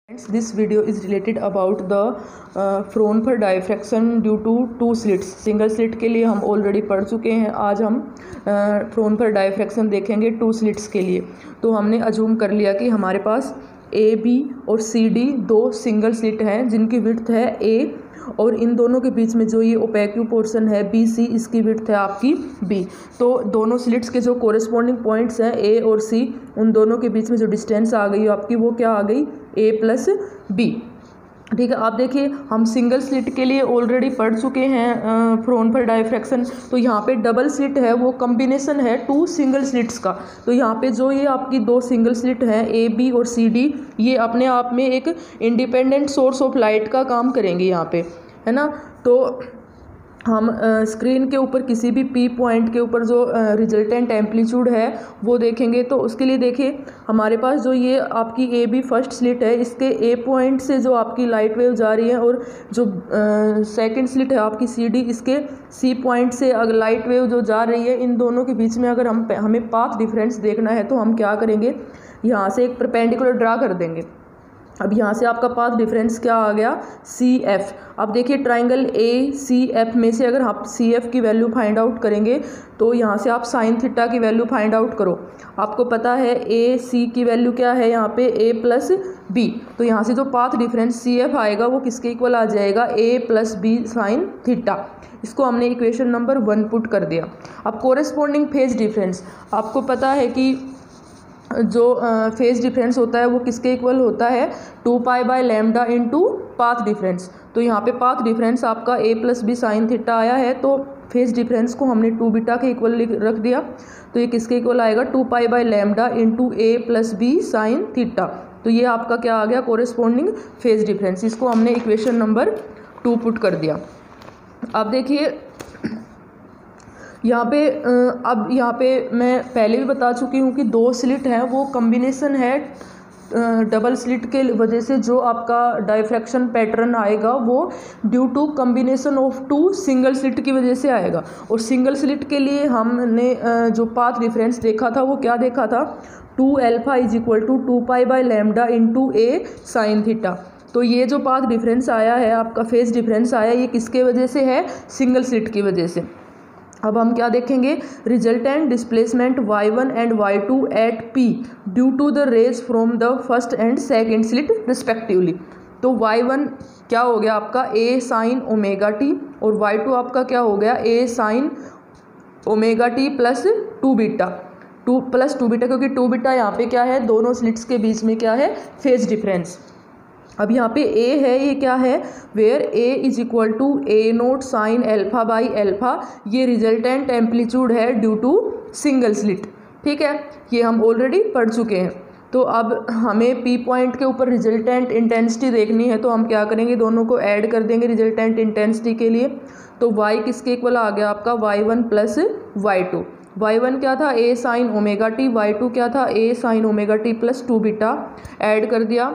This video is related about the Fraunhofer diffraction due to two slits. Single slit के लिए हम already पढ़ चुके हैं। आज हम Fraunhofer diffraction देखेंगे टू स्लिट्स के लिए। तो हमने अज्यूम कर लिया कि हमारे पास ए बी और सी डी दो सिंगल स्लिट हैं जिनकी विड्थ है ए, और इन दोनों के बीच में जो ये ओपेक्यू पोर्शन है बी सी, इसकी विड्थ है आपकी बी। तो दोनों स्लिट्स के जो कोरिस्पॉन्डिंग पॉइंट्स हैं ए और सी, उन दोनों के बीच में जो डिस्टेंस आ गई आपकी वो क्या आ गई, ए प्लस बी। ठीक है, आप देखिए हम सिंगल स्लिट के लिए ऑलरेडी पढ़ चुके हैं फ्रॉनहोफर डायफ्रैक्शन। तो यहाँ पे डबल स्लिट है वो कॉम्बिनेशन है टू सिंगल स्लिट्स का। तो यहाँ पे जो ये आपकी दो सिंगल स्लिट हैं ए बी और सी डी, ये अपने आप में एक इंडिपेंडेंट सोर्स ऑफ लाइट का काम करेंगे यहाँ पे, है ना। तो हम स्क्रीन के ऊपर किसी भी पी पॉइंट के ऊपर जो रिजल्टेंट एम्पलीट्यूड है वो देखेंगे। तो उसके लिए देखिए हमारे पास जो ये आपकी ए बी फर्स्ट स्लिट है, इसके ए पॉइंट से जो आपकी लाइट वेव जा रही है, और जो सेकंड स्लिट है आपकी सी डी, इसके सी पॉइंट से अगर लाइट वेव जो जा रही है, इन दोनों के बीच में अगर हमें पाथ डिफरेंस देखना है तो हम क्या करेंगे, यहाँ से एक परपेंडिकुलर ड्रा कर देंगे। अब यहाँ से आपका पाथ डिफरेंस क्या आ गया, सी एफ। अब देखिए ट्राइंगल ए सी एफ में से अगर आप सी एफ की वैल्यू फाइंड आउट करेंगे तो यहाँ से आप साइन थीटा की वैल्यू फाइंड आउट करो। आपको पता है ए सी की वैल्यू क्या है यहाँ पे, ए प्लस बी। तो यहाँ से जो पाथ डिफरेंस सी एफ आएगा वो किसके इक्वल आ जाएगा, A plus B sine theta. इसको हमने इक्वेशन नंबर 1 पुट कर दिया। अब कोरेस्पॉन्डिंग फेज डिफरेंस, आपको पता है कि जो फेज डिफरेंस होता है वो किसके इक्वल होता है, 2 pi by lambda into path difference. तो यहाँ पे पाथ डिफरेंस आपका A plus B sine theta आया है, तो फेज डिफरेंस को हमने 2 बीटा के इक्वल रख दिया। तो ये किसके इक्वल आएगा, 2 pi by lambda into A plus B sine theta. तो ये आपका क्या आ गया, कोरेस्पॉन्डिंग फेज डिफरेंस। इसको हमने इक्वेशन नंबर 2 पुट कर दिया। अब देखिए यहाँ पे अब यहाँ पे मैं पहले भी बता चुकी हूँ कि दो स्लिट हैं वो कॉम्बिनेशन है डबल स्लिट के वजह से जो आपका डायफ्रैक्शन पैटर्न आएगा वो due to combination of two single slit की वजह से आएगा। और सिंगल स्लिट के लिए हमने जो पाथ डिफरेंस देखा था वो क्या देखा था, 2 alpha is equal to 2 pi by lambda into A sine theta. तो ये जो पाथ डिफरेंस आया है आपका, फेज डिफरेंस आया, ये किसके वजह से है, सिंगल स्लिट की वजह से। अब हम क्या देखेंगे, resultant displacement y1 and y2 at p due to the rays from the first and second slit respectively. तो y1 क्या हो गया आपका, a साइन ओमेगा टी, और y2 आपका क्या हो गया, a sine omega T plus 2 beta, 2 plus 2 beta, क्योंकि 2 बीटा यहाँ पे क्या है, दोनों स्लिट्स के बीच में क्या है, फेज डिफरेंस। अब यहाँ पे a है, ये क्या है, where a is equal to A nought sine alpha by alpha. ये रिजल्टेंट एम्पलीट्यूड है ड्यू टू सिंगल स्लिट। ठीक है, ये हम ऑलरेडी पढ़ चुके हैं। तो अब हमें पी पॉइंट के ऊपर रिजल्टेंट इंटेंसिटी देखनी है, तो हम क्या करेंगे, दोनों को ऐड कर देंगे रिजल्टेंट इंटेंसिटी के लिए। तो y किसके इक्वल आ गया आपका, y1 प्लस y2। y1 क्या था, a sine omega T, y2 क्या था, a sine omega T plus 2 beta. Add कर दिया,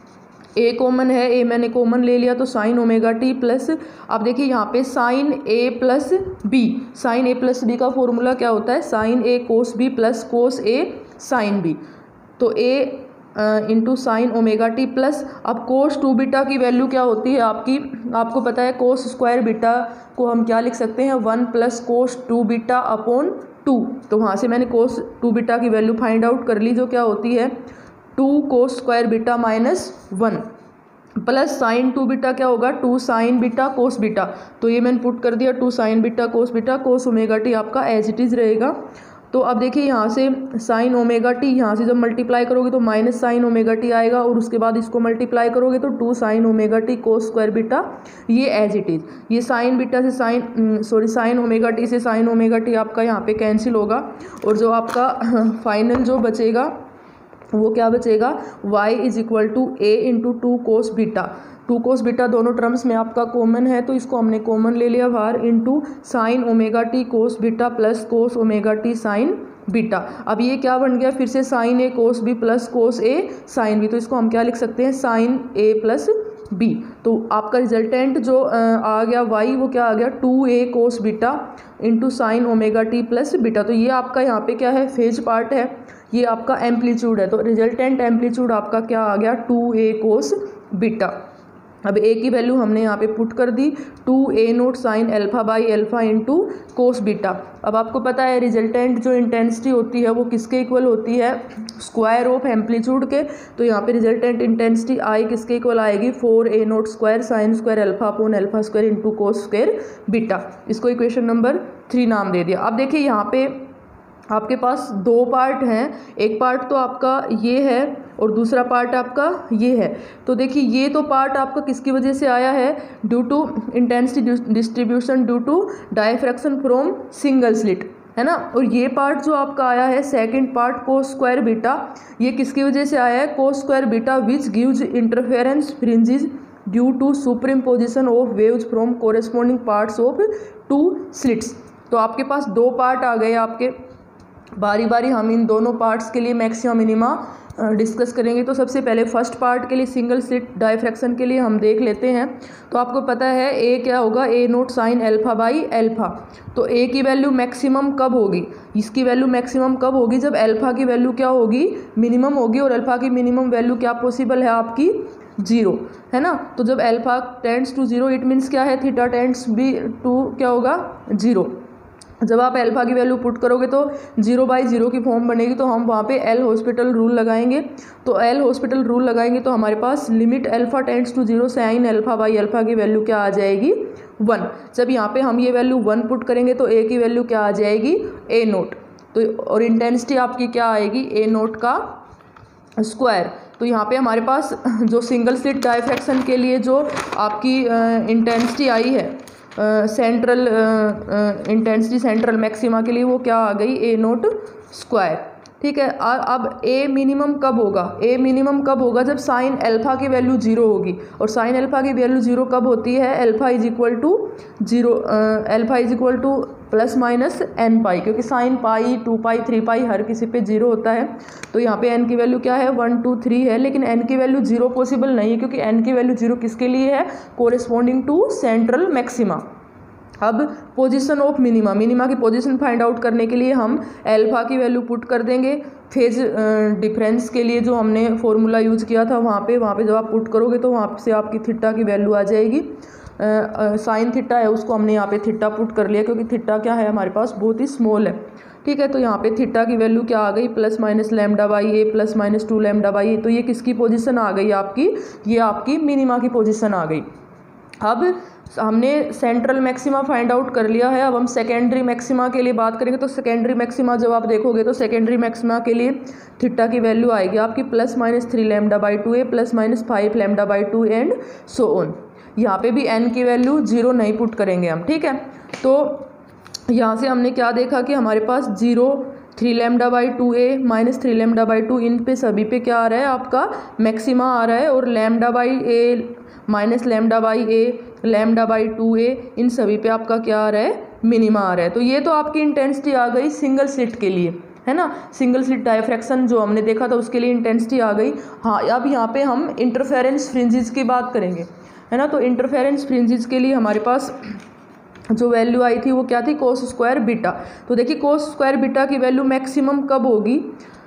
ए कॉमन है, ए मैंने कॉमन ले लिया, तो साइन ओमेगा टी प्लस, अब देखिए यहाँ पे sine A plus B, sine A plus B का फॉर्मूला क्या होता है, sine A cos B plus cos A sine B. तो A into sine omega T plus, अब कोस 2 बीटा की वैल्यू क्या होती है आपकी, आपको पता है कोस स्क्वायर बीटा को हम क्या लिख सकते हैं, 1 प्लस कोस 2 बीटा अपॉन 2। तो वहाँ से मैंने कोस 2 बीटा की वैल्यू फाइंड आउट कर ली, जो क्या होती है 2 cos square beta minus 1 plus sine 2 beta क्या होगा, 2 साइन बीटा कोस बीटा। तो ये मैंने पुट कर दिया, 2 sine beta cos omega T आपका एज इट इज़ रहेगा। तो अब देखिए यहाँ से साइन ओमेगा टी, यहाँ से जब मल्टीप्लाई करोगे तो माइनस साइन ओमेगा टी आएगा, और उसके बाद इसको मल्टीप्लाई करोगे तो 2 sine omega T cos square beta, ये एज इट इज़। ये साइन बीटा से साइन ओमेगा टी से साइन ओमेगा टी आपका यहाँ पे कैंसिल होगा, और जो आपका फाइनल जो बचेगा वो क्या बचेगा, y is equal to A into 2 cos beta. 2 cos beta दोनों टर्म्स में आपका कॉमन है, तो इसको हमने कॉमन ले लिया बाहर, into sine omega T cos beta plus cos omega T sine beta. अब ये क्या बन गया, फिर से sine A cos B plus cos A sine B. तो इसको हम क्या लिख सकते हैं, साइन ए प्लस बी। तो आपका रिजल्टेंट जो आ गया y, वो क्या आ गया, 2a cos beta into sine omega T plus beta. तो ये आपका यहाँ पे क्या है, फेज पार्ट है। ये आपका एम्पलीट्यूड है, तो रिजल्टेंट एम्पलीट्यूड आपका क्या आ गया 2a कोस बीटा। अब a की वैल्यू हमने यहाँ पे पुट कर दी 2a0 sine alpha by alpha into cos beta. अब आपको पता है रिजल्टेंट जो इंटेंसिटी होती है वो किसके इक्वल होती है, स्क्वायर ऑफ एम्पलीट्यूड के। तो यहाँ पे रिजल्टेंट इंटेंसिटी आई किसके इक्वल आएगी 4a0 square sine square alpha upon alpha square into cos square beta. इसको इक्वेशन नंबर 3 नाम दे दिया। अब देखिए यहाँ पे आपके पास दो पार्ट हैं, एक पार्ट तो आपका ये है और दूसरा पार्ट आपका ये है। तो देखिए ये तो पार्ट आपका किसकी वजह से आया है, due to intensity distribution due to diffraction from single slit, है ना। और ये पार्ट जो आपका आया है second part cos square beta, ये किसकी वजह से आया है, cos square beta which gives interference fringes due to superimposition of waves from corresponding parts of two slits. तो आपके पास दो पार्ट आ गए आपके, बारी बारी हम इन दोनों पार्ट्स के लिए मैक्सिमा मिनिमा डिस्कस करेंगे। तो सबसे पहले फर्स्ट पार्ट के लिए सिंगल स्लिट डायफ्रैक्शन के लिए हम देख लेते हैं। तो आपको पता है ए क्या होगा, a0 sign alpha by alpha. तो ए की वैल्यू मैक्सिमम कब होगी, इसकी वैल्यू मैक्सिमम कब होगी, जब अल्फा की वैल्यू क्या होगी, मिनिमम होगी। और अल्फा की मिनिमम वैल्यू क्या पॉसिबल है आपकी 0, है ना। तो जब alpha tends to 0 it means क्या है, थीटा टेंड्स भी टू क्या होगा 0। जब आप अल्फा की वैल्यू पुट करोगे तो 0/0 की फॉर्म बनेगी, तो हम वहाँ पे एल हॉस्पिटल रूल लगाएंगे। तो एल हॉस्पिटल रूल लगाएंगे तो हमारे पास limit alpha tends to 0 sine alpha by alpha की वैल्यू क्या आ जाएगी 1। जब यहाँ पे हम ये वैल्यू 1 पुट करेंगे तो ए की वैल्यू क्या आ जाएगी a0। तो और इंटेंसिटी आपकी क्या आएगी a0 का स्क्वायर। तो यहाँ पे हमारे पास जो सिंगल स्लिट डायफ्रैक्शन के लिए जो आपकी इंटेंसिटी आई है सेंट्रल इंटेंसिटी सेंट्रल मैक्सिमा के लिए, वो क्या आ गई a0 स्क्वायर, ठीक है। और अब ए मिनिमम कब होगा, ए मिनिमम कब होगा, जब साइन अल्फा की वैल्यू 0 होगी। और साइन अल्फा की वैल्यू 0 कब होती है, alpha is equal to 0, alpha is equal to plus minus n pi, क्योंकि साइन पाई 2 पाई 3 पाई हर किसी पे 0 होता है। तो यहाँ पे n की वैल्यू क्या है 1 2 3 है, लेकिन n की वैल्यू 0 पॉसिबल नहीं है, क्योंकि n की वैल्यू 0 किसके लिए है, कोरिस्पॉन्डिंग टू सेंट्रल मैक्सिमा। अब पोजीशन ऑफ मिनिमा, मिनिमा की पोजीशन फाइंड आउट करने के लिए हम अल्फा की वैल्यू पुट कर देंगे। फेज डिफरेंस के लिए जो हमने फॉर्मूला यूज़ किया था वहाँ पे जब आप पुट करोगे तो वहाँ से आपकी थीटा की वैल्यू आ जाएगी। साइन थीटा है उसको हमने यहाँ पे थीटा पुट कर लिया, क्योंकि थीटा क्या है हमारे पास बहुत ही स्मॉल है, ठीक है। तो यहाँ पे थीटा की वैल्यू क्या आ गई plus minus lambda by A plus minus 2 lambda by A. तो ये किसकी पोजीशन आ गई आपकी, ये आपकी मिनिमा की पोजीशन आ गई। अब हमने सेंट्रल मैक्सिमा फाइंड आउट कर लिया है। अब हम सेकेंडरी मैक्सिमा के लिए बात करेंगे। तो सेकेंडरी मैक्सिमा जब आप देखोगे तो सेकेंडरी मैक्सिमा के लिए थीटा की वैल्यू आएगी आपकी plus minus 3 lambda by 2 A plus minus 5 lambda by 2 and so on. यहाँ पे भी n की वैल्यू 0 नहीं पुट करेंगे हम, ठीक है। तो यहाँ से हमने क्या देखा कि हमारे पास 0 3 lambda by 2a minus 3 lambda by 2, इन पे सभी पे क्या आ रहा है आपका मैक्सिमा आ रहा है। और lambda by a minus lambda by a lambda by 2a, इन सभी पे आपका क्या आ रहा है मिनिमा आ रहा है। तो ये तो आपकी इंटेंसिटी आ गई सिंगल स्लिट के लिए, है ना। सिंगल स्लिट डायफ्रैक्शन जो हमने देखा था उसके लिए इंटेंसिटी आ गई। हाँ, अब यहाँ पे हम इंटरफेरेंस फ्रिंजेस की बात करेंगे, है ना। तो इंटरफेरेंस फ्रिंजेस के लिए हमारे पास जो वैल्यू आई थी वो क्या थी, कोस स्क्वायर बीटा। तो देखिए कोस स्क्वायर बीटा की वैल्यू मैक्सिमम कब होगी,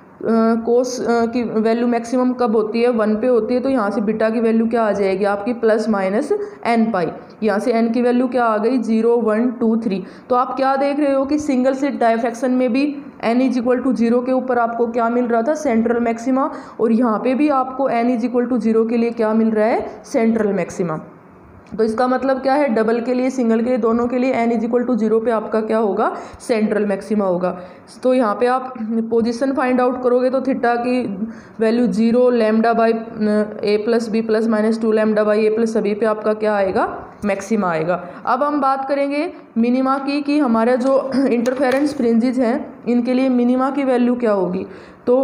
कोस की वैल्यू मैक्सिमम कब होती है 1 पे होती है। तो यहाँ से बीटा की वैल्यू क्या आ जाएगी आपकी प्लस माइनस n पाई। यहाँ से n की वैल्यू क्या आ गई 0 1 2 3। तो आप क्या देख रहे हो कि सिंगल स्लिट डायफ्रैक्शन में भी n इज इक्वल टू 0 के ऊपर आपको क्या मिल रहा था सेंट्रल मैक्सिमा, और यहाँ पे भी आपको n इज इक्वल टू 0 के लिए क्या मिल रहा है सेंट्रल मैक्सिमा। तो इसका मतलब क्या है, डबल के लिए सिंगल के लिए दोनों के लिए n इज इक्वल टू 0 पे आपका क्या होगा सेंट्रल मैक्सिमा होगा। तो यहाँ पे आप पोजीशन फाइंड आउट करोगे तो थीटा की value 0 lambda by a plus B plus minus 2 lambda by A plus सभी पे आपका क्या आएगा मैक्सिमा आएगा। अब हम बात करेंगे मिनिमा की कि हमारा जो इंटरफेरेंस फ्रिंजेस हैं इनके लिए मिनिमा की वैल्यू क्या होगी। तो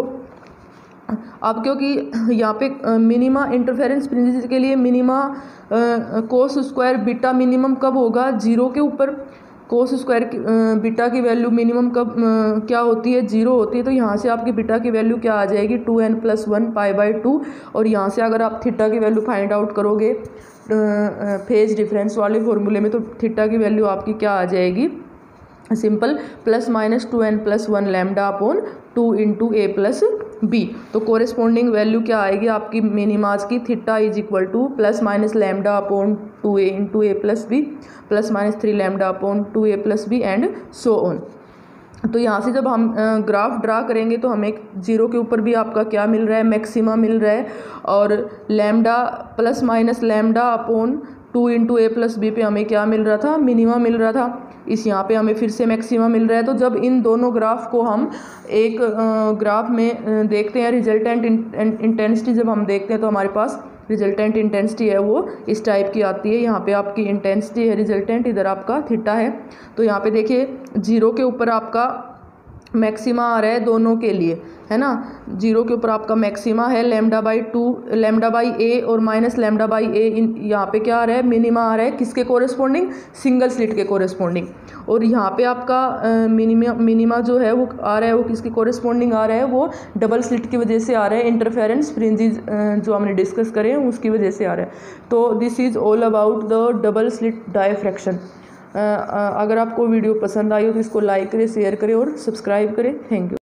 अब क्योंकि यहाँ पे मिनिमा इंटरफेरेंस फ्रिंजेस के लिए minima cos square beta minimum कब होगा 0 के ऊपर। कोस स्क्वायर बीटा की वैल्यू मिनिमम कब क्या होती है 0 होती है। तो यहाँ से आपकी बीटा की वैल्यू क्या आ जाएगी 2n + 1 पाई बाई 2। और यहाँ से अगर आप थीटा की वैल्यू फाइंड आउट करोगे फेज डिफरेंस वाले फॉर्मूले में तो थीटा की वैल्यू आपकी क्या आ जाएगी simple plus minus 2n+1 lambda upon 2 into ए प्लस बी। तो कोरेस्पॉन्डिंग वैल्यू क्या आएगी आपकी मिनिमाज की, theta is equal to plus minus lambda upon 2a into A plus B plus minus 3 lambda upon 2a plus b and so on. तो यहाँ से जब हम ग्राफ ड्रा करेंगे तो हमें जीरो के ऊपर भी आपका क्या मिल रहा है, मैक्सिमा मिल रहा है, और lambda plus minus lambda upon 2 into ए प्लस बी पे हमें क्या मिल रहा था, मिनिमा मिल रहा था। इस यहाँ पे हमें फिर से मैक्सिमा मिल रहा है। तो जब इन दोनों ग्राफ को हम एक ग्राफ में देखते हैं, रिजल्टेंट इंटेंसिटी जब हम देखते हैं तो हमारे पास रिजल्टेंट इंटेंसिटी है वो इस टाइप की आती है। यहाँ पे आपकी इंटेंसिटी है रिजल्टेंट, इधर आपका थीटा है। तो यहाँ पे देखिए जीरो के ऊपर आपका मैक्सिमा आ रहा है दोनों के लिए, है ना। जीरो के ऊपर आपका मैक्सिमा है lambda by 2 lambda by a और माइनस लैम्डा बाई ए। यहाँ पे क्या आ रहा है, मिनिमा आ रहा है किसके कोरेस्पॉन्डिंग, सिंगल स्लिट के कोरेस्पॉन्डिंग। और यहाँ पे आपका मिनिमा जो है वो आ रहा है, वो किसके कोरेस्पॉन्डिंग आ रहा है, वो डबल स्लिट की वजह से आ रहा है। इंटरफेरेंस फ्रिंजेस जो हमने डिस्कस करे हैं उसकी वजह से आ रहा है। तो this is all about the double slit diffraction. अगर आपको वीडियो पसंद आई हो तो इसको लाइक करें, शेयर करें और सब्सक्राइब करें। Thank you.